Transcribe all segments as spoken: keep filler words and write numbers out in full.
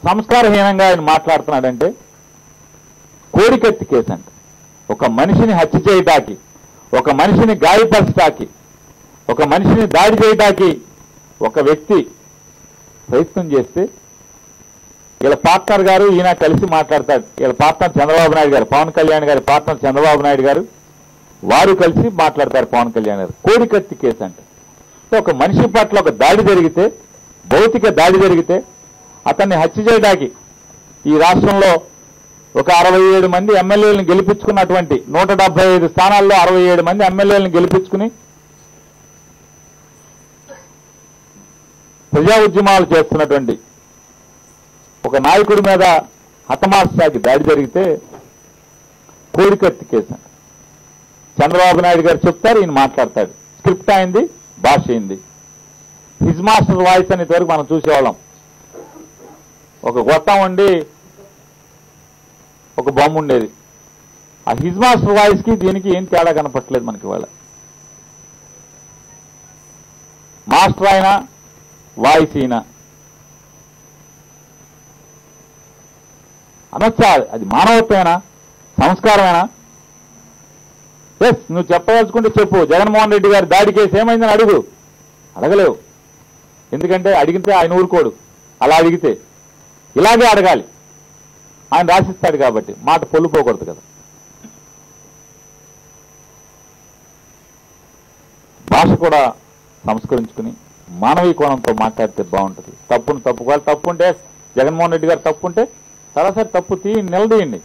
సంస్కారహీనంగా ఆయన మాట్లాడుతున్నాడంటే కోడికత్తి కేసు అంట. ఒక మనిషిని హత్య చేయటానికి, ఒక మనిషిని గాయపరచటానికి, ఒక మనిషిని దాడి చేయటానికి ఒక వ్యక్తి ప్రయత్నం చేస్తే వీళ్ళ పార్ట్నర్ గారు ఈయన కలిసి మాట్లాడతాడు. వీళ్ళ పార్ట్నర్ చంద్రబాబు నాయుడు గారు, పవన్ కళ్యాణ్ గారి పార్ట్నర్ చంద్రబాబు నాయుడు గారు, వారు కలిసి మాట్లాడతారు పవన్ కళ్యాణ్ గారు. కోడికత్తి కేసు అంటే ఒక మనిషి పట్ల ఒక దాడి జరిగితే, భౌతిక దాడి జరిగితే అతన్ని హత్య చేయడానికి ఈ రాష్ట్రంలో ఒక అరవై ఏడు మంది ఎమ్మెల్యేలను గెలిపించుకున్నటువంటి నూట డెబ్బై ఐదు స్థానాల్లో అరవై ఏడు మంది ఎమ్మెల్యేలను గెలిపించుకుని ప్రజా ఉద్యమాలు చేస్తున్నటువంటి ఒక నాయకుడి మీద హతమార్చాకి దాడి జరిగితే కోడికత్తి కేసు. చంద్రబాబు నాయుడు గారు చెప్తారు, ఈయన మాట్లాడతాడు. స్క్రిప్ట్ అయింది, భాష అయింది. హిజ్ మాస్టర్ వాయిస్ అనేది వరకు మనం చూసేవాళ్ళం. ఒక గొట్టం ఉండి ఒక బొమ్మ ఉండేది. ఆ హిజ్ మాస్టర్ వాయిస్ కి దీనికి ఏం తేడా కనపట్లేదు మనకి. వాళ్ళ మాస్టర్ అయినా వాయిస్ అయినా అనొచ్చా? అది మానవత్వమేనా? సంస్కారమేనా? ఎస్, నువ్వు చెప్పదలుచుకుంటే చెప్పు. జగన్మోహన్ రెడ్డి గారి దాడి కేసు ఏమైందని అడుగు. అడగలేవు, ఎందుకంటే అడిగితే ఆయన ఊరుకోడు. అలా అడిగితే ఇలాగే అడగాలి, ఆయన రాసిస్తాడు కాబట్టి మాట పొల్లుపోకూడదు కదా. భాష కూడా సంస్కరించుకుని మానవీయ కోణంతో మాట్లాడితే బాగుంటుంది. తప్పును తప్పుకోవాలి. తప్పు ఉంటే జగన్మోహన్ రెడ్డి గారు తప్పు ఉంటే సరాసరి తప్పు తీ నిలదీయండి.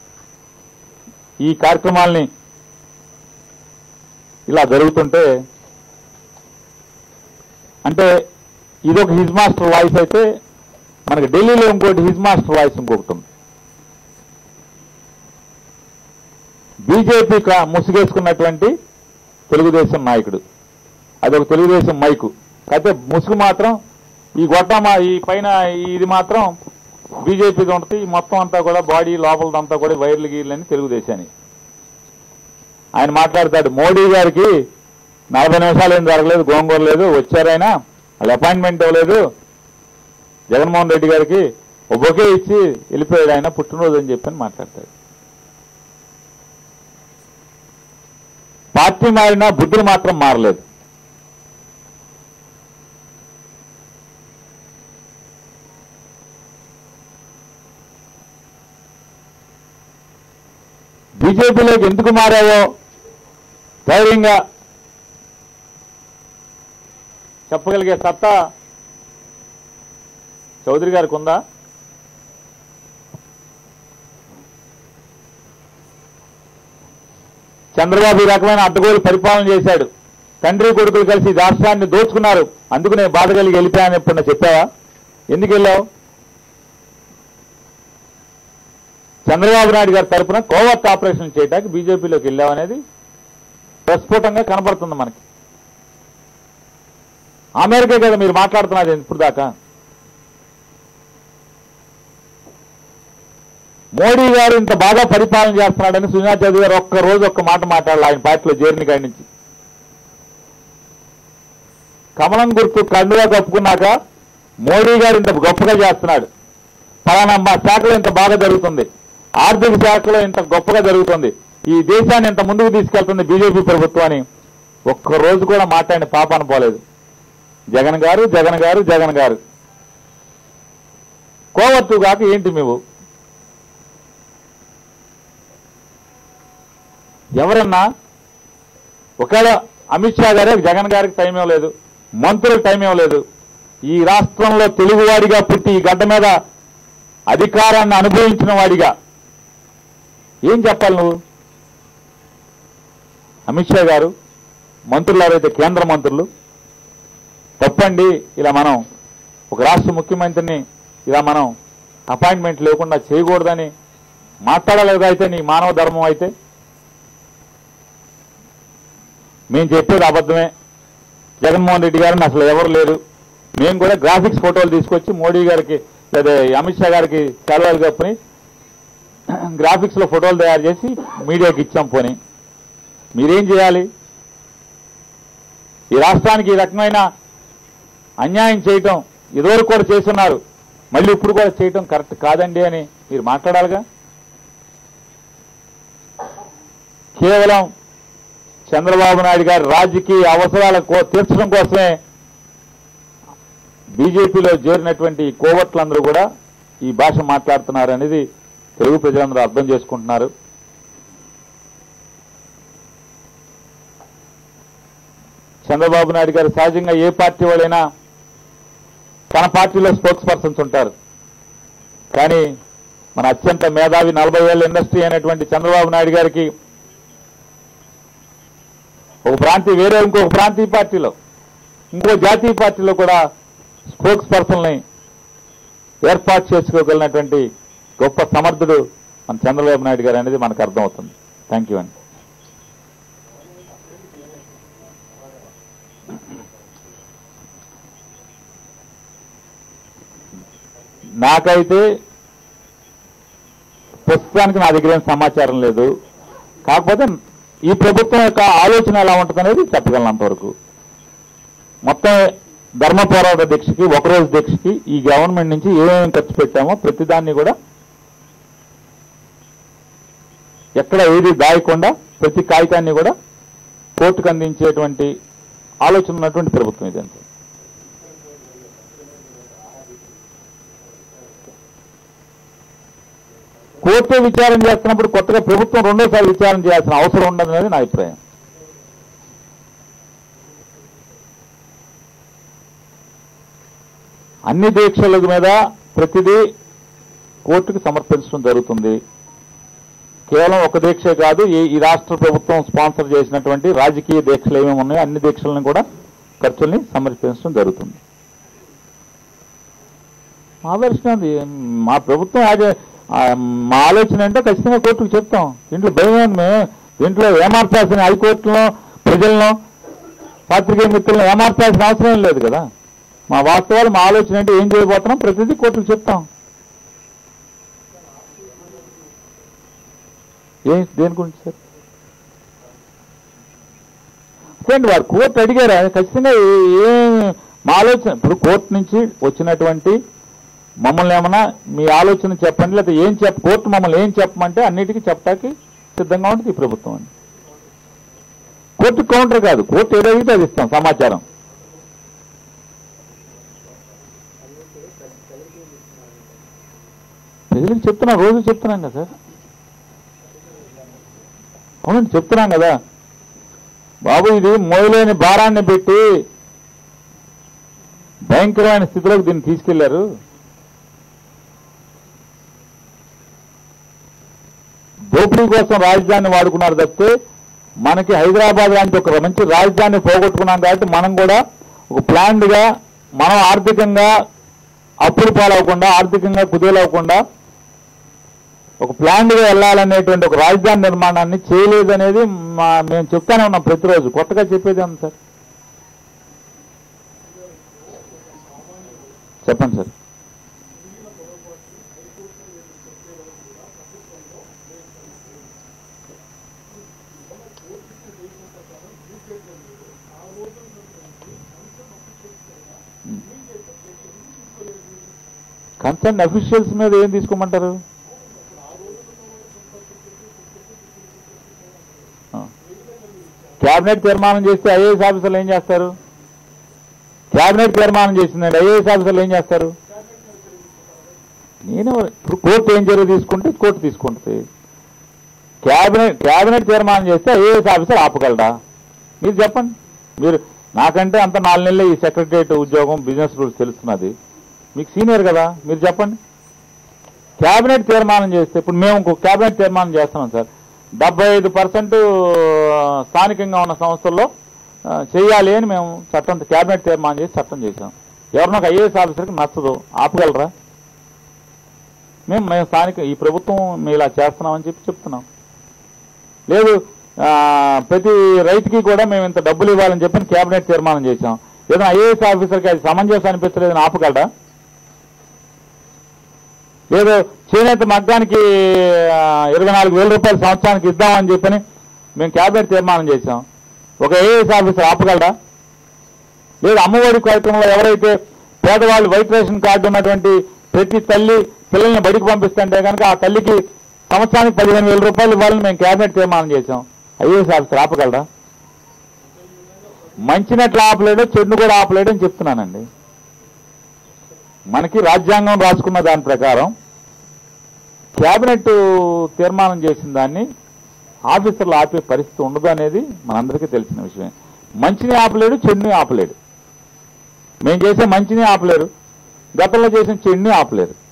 ఈ కార్యక్రమాల్ని ఇలా జరుగుతుంటే అంటే ఇదొక హిజ్ మాస్టర్ వాయిస్ అయితే మనకి ఢిల్లీలో ఇంకోటి హిజ్ మాస్టర్ వాయిస్ ఇంకొకటి ఉంది. బీజేపీ ముసుగేసుకున్నటువంటి తెలుగుదేశం నాయకుడు, అదొక తెలుగుదేశం మైకు. అయితే ముసుగు మాత్రం ఈ గొట్ట ఈ పైన ఇది మాత్రం బీజేపీది ఉంటుంది. మొత్తం అంతా కూడా బాడీ లోపలదంతా కూడా వైర్లు గీర్లని తెలుగుదేశాన్ని. ఆయన మాట్లాడతాడు, మోడీ గారికి నలభై నిమిషాలు ఏం జరగలేదు, గోంగూర లేదు, వచ్చారైనా వాళ్ళు అపాయింట్మెంట్ ఇవ్వలేదు. జగన్మోహన్ రెడ్డి గారికి ఒకే ఇచ్చి వెళ్ళిపోయాడు ఆయన పుట్టినరోజు అని చెప్పని మాట్లాడతాడు. పార్టీ మారినా బుద్ధులు మాత్రం మారలేదు. బీజేపీలోకి ఎందుకు మారావో ధైర్యంగా చెప్పగలిగే సత్తా చౌదరి గారికి ఉందా? చంద్రబాబు ఈ రకమైన అడ్డగోలు పరిపాలన చేశాడు. తండ్రి కొడుకులు కలిసి రాష్ట్రాన్ని దోచుకున్నారు, అందుకు నేను బాధ కలిగి వెళ్ళిపోయాను. ఎప్పుడన్నా చెప్పావా? ఎందుకు వెళ్ళావు? చంద్రబాబు నాయుడు గారి తరఫున కోవర్ట్ ఆపరేషన్ చేయడానికి బీజేపీలోకి వెళ్ళావనేది ప్రస్ఫుటంగా కనబడుతుంది మనకి. ఆ మేరకే కదా మీరు మాట్లాడుతున్నది ఇప్పుడు దాకా. మోడీ గారు ఇంత బాగా పరిపాలన చేస్తున్నాడని సునీతా చౌదరి గారు ఒక్క రోజు ఒక్క మాట మాట్లాడాలి ఆయన పార్టీలో చేరిన కాడి నుంచి. కమలం గుర్తు కండుగా కప్పుకున్నాక మోడీ గారు ఇంత గొప్పగా చేస్తున్నాడు, పలానా మా శాఖలో ఇంత బాగా జరుగుతుంది, ఆర్థిక శాఖలో ఇంత గొప్పగా జరుగుతుంది, ఈ దేశాన్ని ఇంత ముందుకు తీసుకెళ్తుంది బీజేపీ ప్రభుత్వాన్ని ఒక్క రోజు కూడా మాట్లాడిన పాపాన పోలేదు. జగన్ గారు జగన్ గారు జగన్ గారు కోవత్తు కాక ఏంటి మేము? ఎవరన్నా ఒకవేళ అమిత్ షా గారే జగన్ గారికి టైం ఇవ్వలేదు, మంత్రులకు టైం ఇవ్వలేదు. ఈ రాష్ట్రంలో తెలుగువాడిగా పుట్టి ఈ గడ్డ మీద అధికారాన్ని అనుభవించిన వాడిగా ఏం చెప్పాలి నువ్వు? అమిత్ షా గారు మంత్రులు ఎవరైతే కేంద్ర మంత్రులు తప్పండి, ఇలా మనం ఒక రాష్ట్ర ముఖ్యమంత్రిని ఇలా మనం అపాయింట్మెంట్ లేకుండా చేయకూడదని మాట్లాడలేదా? అయితే నీ మానవ ధర్మం అయితే మేము చెప్పేది అబద్ధమే. జగన్మోహన్ రెడ్డి గారిని అసలు ఎవరు లేరు. మేము కూడా గ్రాఫిక్స్ ఫోటోలు తీసుకొచ్చి మోడీ గారికి లేదా అమిత్ షా గారికి సెలవులు కప్పుని గ్రాఫిక్స్ లో ఫోటోలు తయారు చేసి మీడియాకి ఇచ్చాం. పోనీ మీరేం చేయాలి? ఈ రాష్ట్రానికి ఈ రకమైన అన్యాయం చేయటం ఇదివరకు కూడా చేస్తున్నారు. మళ్ళీ ఇప్పుడు కూడా చేయటం కరెక్ట్ కాదండి అని మీరు మాట్లాడాలిగా. కేవలం చంద్రబాబు నాయుడు గారి రాజకీయ అవసరాల తీర్చడం కోసమే బీజేపీలో చేరినటువంటి కోవట్లందరూ కూడా ఈ భాష మాట్లాడుతున్నారు అనేది తెలుగు ప్రజలందరూ అర్థం చేసుకుంటున్నారు. చంద్రబాబు నాయుడు గారు సహజంగా ఏ పార్టీ వాళ్ళైనా తన పార్టీలో స్పోక్స్ పర్సన్స్ ఉంటారు. కానీ మన అత్యంత మేధావి నలభై ఏళ్ల ఇండస్ట్రీ అయినటువంటి చంద్రబాబు నాయుడు గారికి ఒక ప్రాంతీయ వేరే ఇంకొక ప్రాంతీయ పార్టీలో ఇంకో జాతీయ పార్టీలో కూడా స్పోక్స్ పర్సన్ని ఏర్పాటు చేసుకోగలిగినటువంటి గొప్ప సమర్థుడు మన చంద్రబాబు నాయుడు గారు అనేది మనకు అర్థమవుతుంది. థ్యాంక్ యూ అండి. నాకైతే ప్రస్తుతానికి నా దగ్గర ఏం సమాచారం లేదు. కాకపోతే ఈ ప్రభుత్వం యొక్క ఆలోచన ఎలా ఉంటుంది అనేది చెప్పగలను అంతవరకు. మొత్తం ధర్మ పోరాట దీక్షకి ఒకరోజు దీక్షకి ఈ గవర్నమెంట్ నుంచి ఏమేమి ఖర్చు పెట్టామో ప్రతిదాన్ని కూడా ఎక్కడ ఏది దాయకుండా ప్రతి కాగితాన్ని కూడా కోర్టుకు అందించేటువంటి ఆలోచన ఉన్నటువంటి ప్రభుత్వం ఇదంతా. కోర్టు విచారణ చేస్తున్నప్పుడు కొత్తగా ప్రభుత్వం రెండోసారి విచారణ చేయాల్సిన అవసరం ఉండదనేది నా అభిప్రాయం. అన్ని దీక్షల మీద ప్రతిదీ కోర్టుకు సమర్పించడం జరుగుతుంది. కేవలం ఒక దీక్షే కాదు, ఈ రాష్ట్ర ప్రభుత్వం స్పాన్సర్ చేసినటువంటి రాజకీయ దీక్షలు ఏమేమి ఉన్నాయో అన్ని దీక్షలను కూడా ఖర్చుల్ని సమర్పించడం జరుగుతుంది. మా దర్శనం మా ప్రభుత్వం అదే మా ఆలోచన అంటే ఖచ్చితంగా కోర్టుకు చెప్తాం. దీంట్లో భయం మేము దీంట్లో ఏమార్చాల్సిన హైకోర్టులో ప్రజలను పాత్రికేయ మిత్రులను ఏమార్చాల్సిన అవసరం లేదు కదా. మా వాస్తవాలు మా ఆలోచన అంటే ఏం చేయబోతున్నాం ప్రతిదీ కోర్టుకు చెప్తాం. ఏ దేని గురించి సార్ చూడండి, వారు కోర్టు అడిగారా ఖచ్చితంగా ఏం మా ఆలోచన ఇప్పుడు కోర్టు నుంచి వచ్చినటువంటి మమ్మల్ని ఏమన్నా మీ ఆలోచన చెప్పండి లేదా ఏం చెప్ప కోర్టు మమ్మల్ని ఏం చెప్పమంటే అన్నిటికీ చెప్పడానికి సిద్ధంగా ఉంటుంది ఈ ప్రభుత్వం అని. కోర్టు కౌంటర్ కాదు, కోర్టు ఏదైతే అది ఇస్తాం సమాచారం. ప్రజలకు చెప్తున్నాం, రోజు చెప్తున్నాం కదా సార్. అవునండి చెప్తున్నాం కదా బాబు, ఇది మోయలేని భారాన్ని పెట్టి భయంకరమైన స్థితిలోకి దీన్ని తీసుకెళ్లారు. దోపిడీ కోసం రాజధానిని వాడుకున్నారు తప్పితే మనకి హైదరాబాద్ లాంటి ఒక మంచి రాజధానిని పోగొట్టుకున్నాం కాబట్టి మనం కూడా ఒక ప్లాన్డ్ గా మనం ఆర్థికంగా అప్పులు పాలవకుండా ఆర్థికంగా కుదేలవకుండా ఒక ప్లాన్డ్ గా వెళ్ళాలనేటువంటి ఒక రాజధాని నిర్మాణాన్ని చేయలేదనేది మా మేము చెప్తానే ఉన్నాం ప్రతిరోజు. కొత్తగా చెప్పేది ఉంది సార్. చెప్పండి సార్. కన్సర్న్ అఫీషియల్స్ మీద ఏం తీసుకోమంటారు? క్యాబినెట్ తీర్మానం చేస్తే ఐఏఎస్ ఆఫీసర్లు ఏం చేస్తారు? క్యాబినెట్ తీర్మానం చేసిందండి, ఐఏఎస్ ఆఫీసర్లు ఏం చేస్తారు? నేను ఇప్పుడు కోర్టు ఏం చర్య తీసుకుంటే కోర్టు తీసుకుంటుంది. క్యాబినెట్ క్యాబినెట్ తీర్మానం చేస్తే ఐఏఎస్ ఆఫీసర్ ఆపగలరా? మీరు చెప్పండి. మీరు నాకంటే అంత నాలుగు నెలలే ఈ సెక్రటరియట్ ఉద్యోగం బిజినెస్ రూల్స్ తెలుస్తున్నది, మీకు సీనియర్ కదా, మీరు చెప్పండి. క్యాబినెట్ తీర్మానం చేస్తే ఇప్పుడు మేము ఇంకో క్యాబినెట్ తీర్మానం చేస్తున్నాం సార్, డెబ్బై ఐదు పర్సెంట్ స్థానికంగా ఉన్న సంస్థల్లో చేయాలి అని మేము చట్టం క్యాబినెట్ తీర్మానం చేసి చట్టం చేశాం. ఎవరినో ఒక ఐఏఎస్ ఆఫీసర్కి నచ్చదు, ఆపగలరా? మేము మేము స్థానిక ఈ ప్రభుత్వం మేము ఇలా చేస్తున్నామని చెప్పి చెప్తున్నాం. లేదు ప్రతి రైతుకి కూడా మేము ఇంత డబ్బులు ఇవ్వాలని చెప్పి క్యాబినెట్ తీర్మానం చేశాం. ఏదైనా ఐఏఎస్ ఆఫీసర్కి అది సమంజసం అనిపించలేదని ఆపగలరా? లేదు చేనేత మగ్గానికి ఇరవై నాలుగు వేల రూపాయలు సంవత్సరానికి ఇద్దామని చెప్పని మేము క్యాబినెట్ తీర్మానం చేశాం, ఒక ఐఏఎస్ ఆఫీసర్ ఆపగలరా? లేదు అమ్మఒడి కార్యక్రమంలో ఎవరైతే పేదవాళ్ళు వైట్ రేషన్ కార్డు ఉన్నటువంటి ప్రతి తల్లి పిల్లల్ని బడికి పంపిస్తుంటే కనుక ఆ తల్లికి సంవత్సరానికి పదిహేను వేల రూపాయలు ఇవ్వాలని మేము కేబినెట్ తీర్మానం చేశాం. ఐఏఎస్ ఆఫీసర్ ఆపగలరా? మంచినట్లు ఆపలేడు, చెడును కూడా ఆపలేడు అని చెప్తున్నానండి. మనకి రాజ్యాంగం రాసుకున్న దాని ప్రకారం కేబినెట్ తీర్మానం చేసిన దాన్ని ఆఫీసర్లు ఆపే పరిస్థితి ఉండదు అనేది మనందరికీ తెలిసిన విషయమే. మంచిని ఆపలేడు, చెడుని ఆపలేడు. మేము చేసే మంచిని ఆపలేరు, గతంలో చేసిన చెడుని ఆపలేరు.